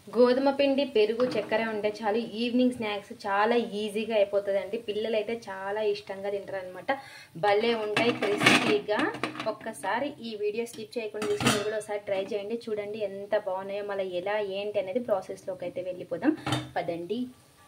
గోధుమ పిండి పెరుగు చక్కెర ఉంటే చాలు ఈవినింగ్ స్నాక్స్ చాలా ఈజీగా అయిపోతుందండి. పిల్లలు అయితే చాలా ఇష్టంగా తింటారు అనమాట. భలే ఉంటాయి క్రిస్పీగా. ఒక్కసారి ఈ వీడియో స్కిప్ చేయకుండా చూసి మీరు కూడా ఒకసారి ట్రై చేయండి. చూడండి ఎంత బాగున్నాయో. మళ్ళీ ఎలా ఏంటి అనేది ప్రాసెస్లోకి అయితే వెళ్ళిపోదాం పదండి.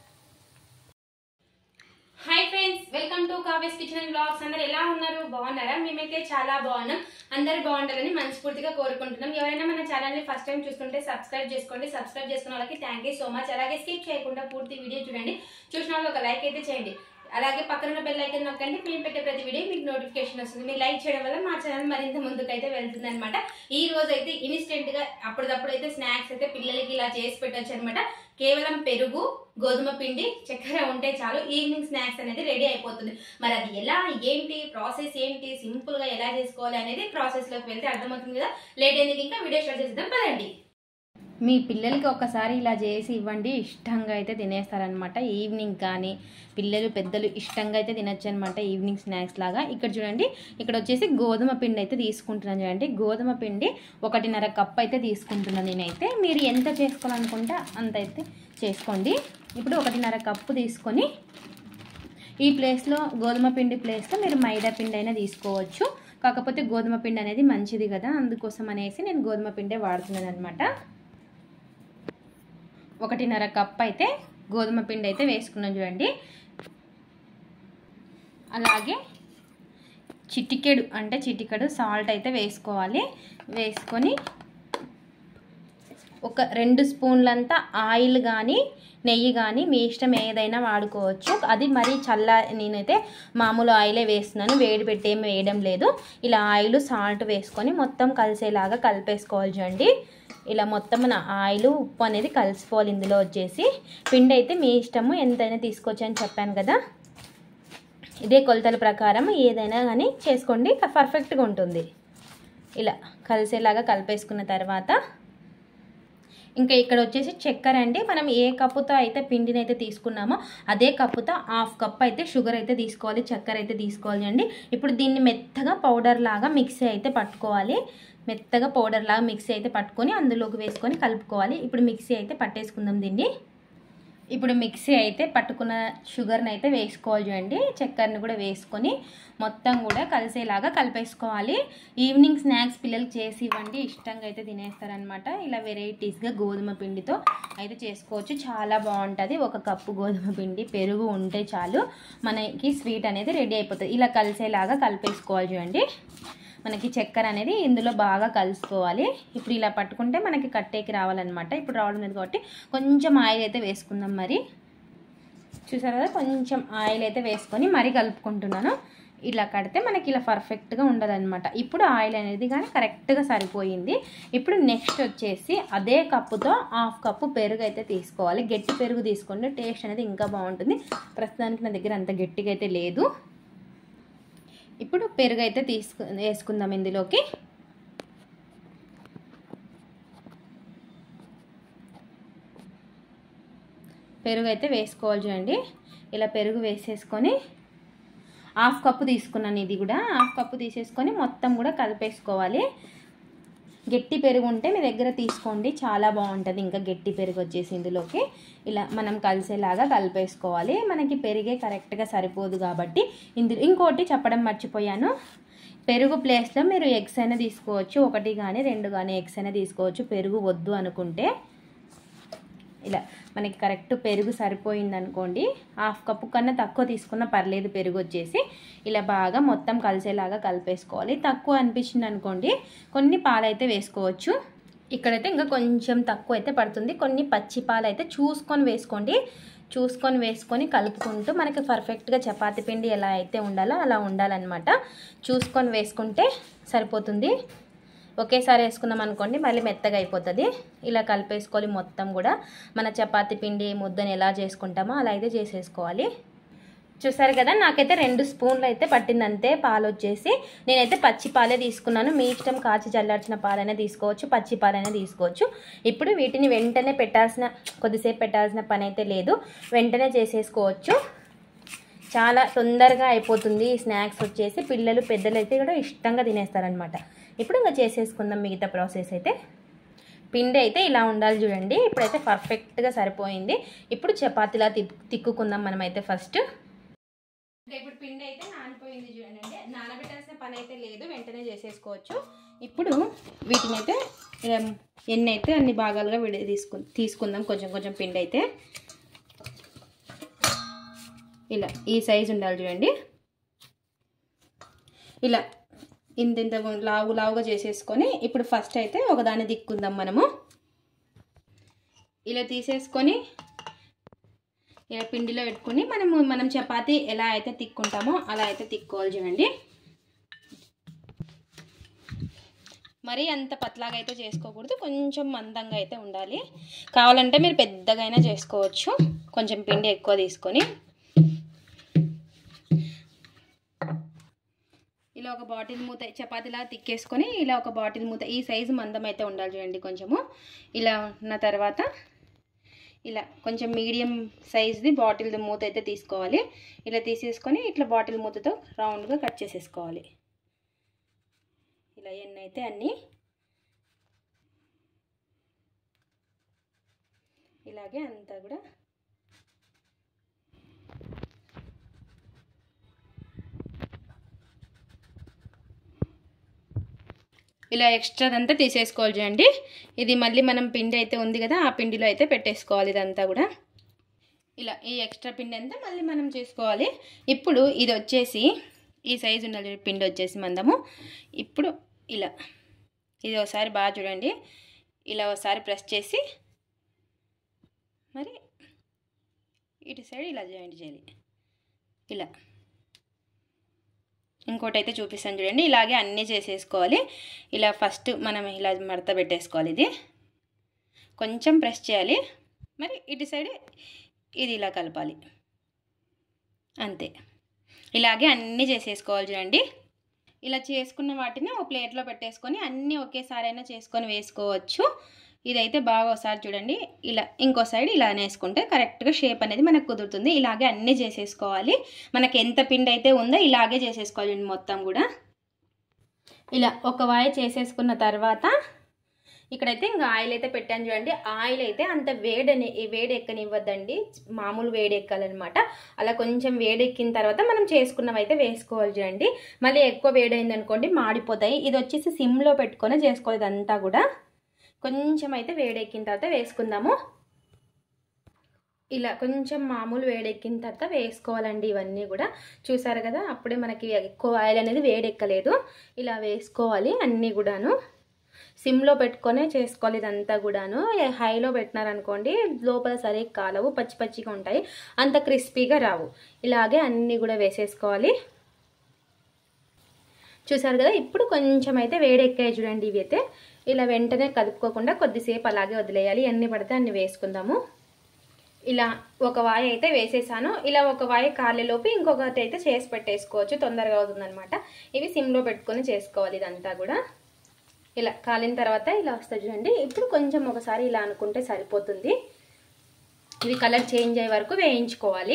Hi friends, welcome to Kavya's kitchen and blogs. అందరు ఎలా ఉన్నారు? బాగున్నారా? మేమైతే చాలా బాగున్నాం. అందరు బాగుంటారని మనస్ఫూర్తిగా కోరుకుంటున్నాం. ఎవరైనా మన ఛానల్ ని ఫస్ట్ టైం చూస్తుంటే సబ్స్క్రైబ్ చేసుకోండి. సబ్స్క్రైబ్ చేసుకున్న వాళ్ళకి థ్యాంక్ యూ సో మచ్. అలాగే స్కిప్ చేయకుండా పూర్తి వీడియో చూడండి. చూసిన వాళ్ళు ఒక లైక్ అయితే చేయండి. అలాగే పక్కన ఉన్న బెల్ ఐకాన్ నొక్కండి. మేము పెట్టే ప్రతి వీడియో మీకు నోటిఫికేషన్ వస్తుంది. మీరు లైక్ చేయడం వల్ల మా ఛానల్ మరింత ముందుకైతే వెళ్తుంది అనమాట. ఈ రోజు అయితే ఇన్స్టెంట్ గా అప్పటిదప్పుడు అయితే స్నాక్స్ అయితే పిల్లలకి ఇలా చేసి పెట్టచ్చు అనమాట. కేవలం పెరుగు, గోధుమ పిండి, చక్కెర ఉంటే చాలు ఈవినింగ్ స్నాక్స్ అనేది రెడీ అయిపోతుంది. మరి అది ఎలా, ఏంటి ప్రాసెస్ ఏంటి, సింపుల్ గా ఎలా చేసుకోవాలి అనేది ప్రాసెస్ లోకి వెళ్తే అర్థమవుతుంది కదా. లేట్ ఎందుకు, ఇంకా వీడియో స్టార్ట్ చేద్దాం పదండి. మీ పిల్లలకి ఒకసారి ఇలా చేసి ఇవ్వండి, ఇష్టంగా అయితే తినేస్తారనమాట. ఈవినింగ్ కానీ పిల్లలు పెద్దలు ఇష్టంగా అయితే తినచ్చు అనమాట ఈవినింగ్ స్నాక్స్ లాగా. ఇక్కడ చూడండి, ఇక్కడ వచ్చేసి గోధుమ పిండి అయితే తీసుకుంటున్నాను. చూడండి, గోధుమ పిండి 1.5 కప్ అయితే తీసుకుంటున్నాను నేనైతే. మీరు ఎంత చేసుకోవాలనుకుంటే అంత అయితే చేసుకోండి. ఇప్పుడు 1.5 కప్పు తీసుకొని ఈ ప్లేస్లో గోధుమ పిండి ప్లేస్లో మీరు మైదా పిండి అయినా తీసుకోవచ్చు. కాకపోతే గోధుమ పిండి అనేది మంచిది కదా, అందుకోసం అనేసి నేను గోధుమ పిండే వాడుతున్నాను అనమాట. 1.5 కప్ అయితే గోధుమ పిండి అయితే వేసుకున్నాను చూడండి. అలాగే చిటికెడు సాల్ట్ అయితే వేసుకోవాలి. వేసుకొని ఒక 2 స్పూన్లంతా ఆయిల్ కానీ నెయ్యి కానీ మీ ఇష్టం ఏదైనా వాడుకోవచ్చు. అది మరీ నేనైతే మామూలు ఆయిలే వేస్తున్నాను, వేడి పెట్టి ఏమి వేయడం లేదు. ఇలా ఆయిల్ సాల్ట్ వేసుకొని మొత్తం కలిసేలాగా కలిపేసుకోవాలి చూడండి. ఇలా మొత్తం మన ఆయిల్ ఉప్పు అనేది కలిసిపోవాలి. ఇందులో వచ్చేసి పిండి అయితే మీ ఇష్టము ఎంతైనా తీసుకోవచ్చు అని చెప్పాను కదా. ఇదే కొలతల ప్రకారం ఏదైనా కానీ చేసుకోండి, పర్ఫెక్ట్గా ఉంటుంది. ఇలా కలిసేలాగా కలిపేసుకున్న తర్వాత ఇంకా ఇక్కడ వచ్చేసి చక్కెర అండి. మనం ఏ కప్పుతో అయితే పిండిని అయితే తీసుకున్నామో అదే కప్పుతో 1/2 కప్ అయితే షుగర్ అయితే తీసుకోవాలి, చక్కెర అయితే తీసుకోవాలి అండి. ఇప్పుడు దీన్ని మెత్తగా పౌడర్ లాగా మిక్సీ అయితే పట్టుకోవాలి. మెత్తగా పౌడర్ లాగా మిక్సీ అయితే పట్టుకొని అందులోకి వేసుకొని కలుపుకోవాలి. ఇప్పుడు మిక్సీ అయితే పట్టేసుకుందాం దీన్ని. ఇప్పుడు మిక్సీ అయితే పట్టుకున్న షుగర్ని అయితే వేసుకోవాలి చూడండి. చక్కెరని కూడా వేసుకొని మొత్తం కూడా కలిసేలాగా కలిపేసుకోవాలి. ఈవినింగ్ స్నాక్స్ పిల్లలకి చేసి ఇవ్వండి, ఇష్టంగా అయితే తినేస్తారనమాట. ఇలా వెరైటీస్గా గోధుమ పిండితో అయితే చేసుకోవచ్చు, చాలా బాగుంటుంది. 1 కప్పు గోధుమ పిండి, పెరుగు ఉంటే చాలు మనకి స్వీట్ అనేది రెడీ అయిపోతుంది. ఇలా కలిసేలాగా కలిపేసుకోవాలి చూడండి. మనకి చక్కెర అనేది ఇందులో బాగా కలుసుకోవాలి. ఇప్పుడు ఇలా పట్టుకుంటే మనకి కట్టేకి రావాలన్నమాట. ఇప్పుడు రావడం లేదు కాబట్టి కొంచెం ఆయిల్ అయితే వేసుకుందాం. మరి చూసారు కదా, కొంచెం ఆయిల్ అయితే వేసుకొని మరీ కలుపుకుంటున్నాను. ఇలా కడితే మనకి ఇలా పర్ఫెక్ట్గా ఉండదన్నమాట. ఇప్పుడు ఆయిల్ అనేది కానీ కరెక్ట్గా సరిపోయింది. ఇప్పుడు నెక్స్ట్ వచ్చేసి అదే కప్పుతో 1/2 కప్పు పెరుగు అయితే తీసుకోవాలి. గట్టి పెరుగు తీసుకోండి, టేస్ట్ అనేది ఇంకా బాగుంటుంది. ప్రస్తుతానికి నా దగ్గర అంత గట్టిగా అయితే లేదు. ఇప్పుడు పెరుగు అయితే వేసుకుందాం ఇందులోకి. పెరుగు అయితే వేసుకోవాలి చూడండి. ఇలా పెరుగు వేసేసుకొని 1/2 కప్పు తీసుకున్నాను. ఇది కూడా 1/2 కప్పు తీసేసుకొని మొత్తం కూడా కలిపేసుకోవాలి. గట్టి పెరుగు ఉంటే మీ దగ్గర తీసుకోండి, చాలా బాగుంటుంది. ఇంకా గట్టి పెరుగు వచ్చేసి ఇందులోకి ఇలా మనం కలిసేలాగా కలిపేసుకోవాలి. మనకి పెరిగే కరెక్ట్గా సరిపోదు కాబట్టి ఇంకోటి చెప్పడం మర్చిపోయాను. పెరుగు ప్లేస్లో మీరు ఎగ్స్ అయినా తీసుకోవచ్చు, 1 కానీ 2 కానీ ఎగ్స్ అయినా తీసుకోవచ్చు. పెరుగు వద్దు అనుకుంటే ఇలా మనకి కరెక్ట్ పెరుగు సరిపోయింది అనుకోండి. 1/2 కప్పు కన్నా తక్కువ తీసుకున్నా పర్లేదు. పెరుగు వచ్చేసి ఇలా బాగా మొత్తం కలిసేలాగా కలిపేసుకోవాలి. తక్కువ అనిపించింది అనుకోండి కొన్ని పాలైతే వేసుకోవచ్చు. ఇక్కడైతే ఇంకా కొంచెం తక్కువ అయితే పడుతుంది. కొన్ని పచ్చి పాలు అయితే చూసుకొని వేసుకోండి. చూసుకొని వేసుకొని కలుపుకుంటూ మనకి పర్ఫెక్ట్గా చపాతీ పిండి ఎలా అయితే ఉండాలో అలా ఉండాలన్నమాట. చూసుకొని వేసుకుంటే సరిపోతుంది. ఒకేసారి వేసుకుందాం అనుకోండి మళ్ళీ మెత్తగా అయిపోతుంది. ఇలా కలిపేసుకోవాలి మొత్తం కూడా. మన చపాతీ పిండి ముద్దని ఎలా చేసుకుంటామో అలా అయితే చేసేసుకోవాలి. చూసారు కదా, నాకైతే 2 స్పూన్లు అయితే పట్టింది అంతే. పాలు వచ్చేసి నేనైతే పచ్చి పాలే తీసుకున్నాను. మీ ఇష్టం, కాచి చల్లార్చిన పాలైనా తీసుకోవచ్చు, పచ్చి పాలైనా తీసుకోవచ్చు. ఇప్పుడు వీటిని వెంటనే కొద్దిసేపు పెట్టాల్సిన పని అయితే లేదు, వెంటనే చేసేసుకోవచ్చు. చాలా తొందరగా అయిపోతుంది ఈ స్నాక్స్ వచ్చేసి. పిల్లలు పెద్దలు అయితే కూడా ఇష్టంగా తినేస్తారనమాట. ఇప్పుడు ఇంకా చేసేసుకుందాం మిగతా ప్రాసెస్ అయితే. పిండి అయితే ఇలా ఉండాలి చూడండి. ఇప్పుడైతే పర్ఫెక్ట్గా సరిపోయింది. ఇప్పుడు చపాతీలా తిక్కుకుందాం మనమైతే ఫస్ట్. ఇప్పుడు పిండి అయితే నానిపోయింది చూడండి. నానబెట్టాల్సిన పని అయితే లేదు, వెంటనే చేసేసుకోవచ్చు. ఇప్పుడు వీటిని అయితే ఎన్ని అయితే అన్ని భాగాలుగా తీసుకుందాం. కొంచెం కొంచెం పిండి అయితే ఇలా ఈ సైజు ఉండాలి చూడండి. ఇలా ఇంత లావుగా చేసేసుకొని ఇప్పుడు ఫస్ట్ అయితే ఒకదాన్ని దిక్కుందాం మనము. ఇలా తీసేసుకొని ఇలా పిండిలో పెట్టుకొని మనం చపాతీ ఎలా అయితే తిక్కుంటామో అలా అయితే తిక్కోవాలి చూడండి. మరీ అంత పతలాగా అయితే చేసుకోకూడదు, కొంచెం మందంగా అయితే ఉండాలి. కావాలంటే మీరు పెద్దగా అయినా చేసుకోవచ్చు, కొంచెం పిండి ఎక్కువ తీసుకొని. ఇలా ఒక బాటిల్ మూత చపాతీలా తిక్కేసుకొని ఇలా ఒక బాటిల్ మూత ఈ సైజు మందం అయితే ఉండాలి చూడండి కొంచెము. ఇలా ఉన్న తర్వాత ఇలా కొంచెం మీడియం సైజ్ది బాటిల్ మూత అయితే తీసుకోవాలి. ఇలా తీసేసుకొని ఇట్లా బాటిల్ మూతతో రౌండ్గా కట్ చేసేసుకోవాలి. ఇలా ఎన్ని అయితే అన్నీ ఇలాగే అంతా కూడా ఇలా ఎక్స్ట్రాదంతా తీసేసుకోవాలి చూడండి. ఇది మళ్ళీ మనం పిండి అయితే ఉంది కదా, ఆ పిండిలో అయితే పెట్టేసుకోవాలి ఇదంతా కూడా. ఇలా ఈ ఎక్స్ట్రా పిండి అంతా మళ్ళీ మనం చేసుకోవాలి. ఇప్పుడు ఇది వచ్చేసి ఈ సైజు ఉండాలి పిండి వచ్చేసి మందము. ఇప్పుడు ఇలా ఇది ఒకసారి బాగా చూడండి, ఇలా ఒకసారి ప్రెస్ చేసి మరి ఇటు సైడ్ ఇలా జాయింట్ చేయాలి. ఇలా ఇంకోటి అయితే చూపిస్తాను చూడండి. ఇలాగే అన్నీ చేసేసుకోవాలి. ఇలా ఫస్ట్ మనం ఇలా మడత పెట్టేసుకోవాలి. ఇది కొంచెం ప్రెస్ చేయాలి, మరి ఇటు సైడ్ ఇది ఇలా కలపాలి, అంతే. ఇలాగే అన్నీ చేసేసుకోవాలి చూడండి. ఇలా చేసుకున్న వాటిని ఒక ప్లేట్లో పెట్టేసుకొని అన్నీ ఒకేసారి అయినా చేసుకొని వేసుకోవచ్చు. ఇదైతే బాగా ఒకసారి చూడండి. ఇలా ఇంకో సైడ్ ఇలా వేసుకుంటే కరెక్ట్గా షేప్ అనేది మనకు కుదురుతుంది. ఇలాగే అన్నీ చేసేసుకోవాలి. మనకి ఎంత పిండి అయితే ఉందో ఇలాగే చేసేసుకోవాలి మొత్తం కూడా. ఇలా ఒక వాయ చేసేసుకున్న తర్వాత ఇక్కడైతే ఇంకా ఆయిల్ అయితే పెట్టాను చూడండి. ఆయిల్ అయితే అంత వేడి ఎక్కనివ్వద్దండి, మామూలు వేడి ఎక్కాలన్నమాట. అలా కొంచెం వేడి ఎక్కిన తర్వాత మనం చేసుకున్నవి అయితే వేసుకోవాలి చూడండి. మళ్ళీ ఎక్కువ వేడైంది అనుకోండి మాడిపోతాయి. ఇది వచ్చేసి సిమ్లో పెట్టుకొని చేసుకోవాలి. ఇదంతా కూడా కొంచెం అయితే వేడెక్కిన తర్వాత వేసుకుందాము. ఇలా కొంచెం మామూలు వేడెక్కిన తర్వాత వేసుకోవాలండి ఇవన్నీ కూడా. చూసారు కదా, అప్పుడే మనకి ఎక్కువ ఆయిల్ అనేది వేడెక్కలేదు. ఇలా వేసుకోవాలి అన్నీ కూడాను. సిమ్లో పెట్టుకొనే చేసుకోవాలి ఇదంతా కూడాను. హైలో పెట్టినారనుకోండి లోపల సరిగ్గా కాలవు, పచ్చి పచ్చిగా ఉంటాయి, అంత క్రిస్పీగా రావు. ఇలాగే అన్నీ కూడా వేసేసుకోవాలి. చూసారు కదా, ఇప్పుడు కొంచెం అయితే వేడెక్కాయి చూడండి. ఇవి అయితే ఇలా వెంటనే కలుపుకోకుండా కొద్దిసేపు అలాగే వదిలేయాలి. ఎన్ని పడితే అన్ని వేసుకుందాము. ఇలా ఒక వాయి అయితే వేసేసాను. ఇలా ఒక వాయి కాలేలోపు ఇంకొకటి అయితే చేసి పెట్టేసుకోవచ్చు, తొందరగా అవుతుందన్నమాట. ఇవి సిమ్లో పెట్టుకొని చేసుకోవాలి ఇదంతా కూడా. ఇలా కాలిన తర్వాత ఇలా వస్తుంది చూడండి. ఇప్పుడు కొంచెం ఒకసారి ఇలా అనుకుంటే సరిపోతుంది. ఇవి కలర్ చేంజ్ అయ్యే వరకు వేయించుకోవాలి.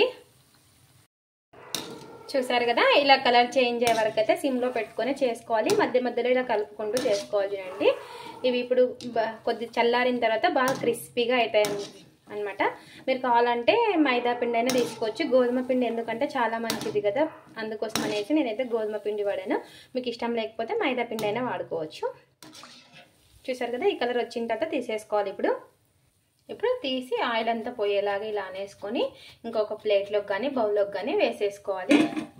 చూసారు కదా, ఇలా కలర్ చేంజ్ అయ్యే వరకు అయితే సిమ్లో పెట్టుకొని చేసుకోవాలి. మధ్య మధ్యలో ఇలా కలుపుకుంటూ చేసుకోవాలి చూడండి. ఇవి ఇప్పుడు కొద్ది చల్లారిన తర్వాత బాగా క్రిస్పీగా అవుతాయి అనమాట. మీరు కావాలంటే మైదా పిండి అయినా తీసుకోవచ్చు. గోధుమ పిండి ఎందుకంటే చాలా మంచిది కదా, అందుకోసం అనేసి నేనైతే గోధుమ పిండి వాడాను. మీకు ఇష్టం లేకపోతే మైదా పిండి అయినా వాడుకోవచ్చు. చూసారు కదా, ఈ కలర్ వచ్చిన తర్వాత తీసేసుకోవాలి. ఇప్పుడు తీసి ఆయిల్ అంతా పోయేలాగా ఇలా అనేసుకొని ఇంకొక ప్లేట్లోకి కానీ బౌల్లోకి కానీ వేసేసుకోవాలి.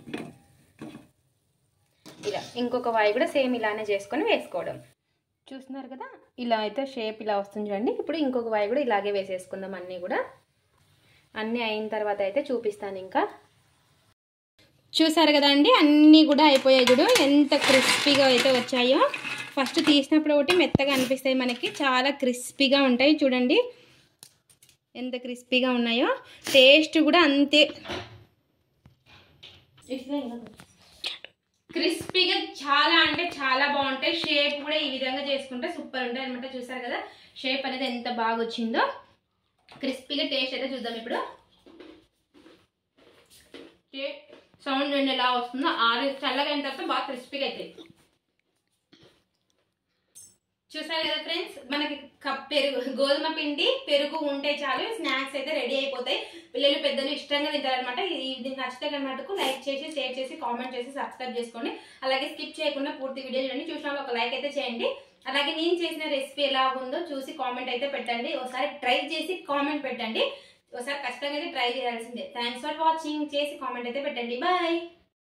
ఇలా ఇంకొక వాయి కూడా సేమ్ ఇలానే చేసుకొని వేసుకోవడం. చూస్తున్నారు కదా, ఇలా అయితే షేప్ ఇలా వస్తుంది చూడండి. ఇప్పుడు ఇంకొక వాయి కూడా ఇలాగే వేసేసుకుందాం. అన్నీ కూడా అన్నీ అయిన తర్వాత అయితే చూపిస్తాను. ఇంకా చూసారు కదా అండి, అన్నీ కూడా అయిపోయాయి చూడు, ఎంత క్రిస్పీగా అయితే వచ్చాయో. ఫస్ట్ తీసినప్పుడు ఒకటి మెత్తగా అనిపిస్తాయి మనకి, చాలా క్రిస్పీగా ఉంటాయి చూడండి ఎంత క్రిస్పీగా ఉన్నాయో. టేస్ట్ కూడా అంతే క్రిస్పీగా, చాలా అంటే చాలా బాగుంటాయి. షేప్ కూడా ఈ విధంగా చేసుకుంటే సూపర్ ఉంటాయి అనమాట. చూసారు కదా షేప్ అనేది ఎంత బాగా వచ్చిందో. క్రిస్పీగా టేస్ట్ అయితే చూద్దాం ఇప్పుడు. సౌండ్ రెండు ఎలా వస్తుందో, చల్లగా అయిన తర్వాత బాగా క్రిస్పీగా అవుతాయి. చూసారు కదా ఫ్రెండ్స్, మనకి పెరుగు, గోధుమ పిండి, పెరుగు ఉంటే చాలు, స్నాక్స్ అయితే రెడీ అయిపోతాయి. పిల్లలు పెద్దలు ఇష్టంగా తింటారనమాట. ఇది నచ్చితే కనుక లైక్ చేసి, షేర్ చేసి, కామెంట్ చేసి, సబ్స్క్రైబ్ చేసుకోండి. అలాగే స్కిప్ చేయకుండా పూర్తి వీడియో చూడండి. చూసిన ఒక లైక్ అయితే చేయండి. అలాగే నేను చేసిన రెసిపీ ఎలా ఉందో చూసి కామెంట్ అయితే పెట్టండి. ఒకసారి ట్రై చేసి కామెంట్ పెట్టండి. ఒకసారి ఖచ్చితంగా అయితే ట్రై చేయాల్సిందే. Thanks for watching. చేసి కామెంట్ అయితే పెట్టండి. బాయ్.